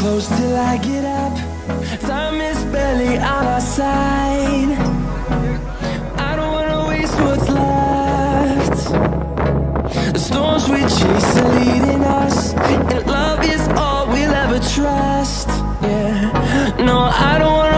close till I get up. Time is barely on our side. I don't wanna waste what's left. The storms we chase are leading us, and love is all we'll ever trust. Yeah, no, I don't wanna